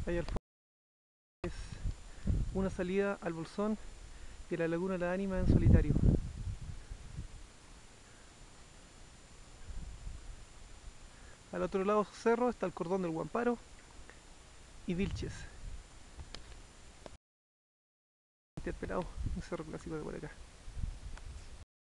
Ahí al fondo es una salida al Bolsón y a la Laguna La Ánima en solitario. Al otro lado del cerro está el Cordón del Guamparo y Vilches. Interpelado, un cerro clásico de por acá.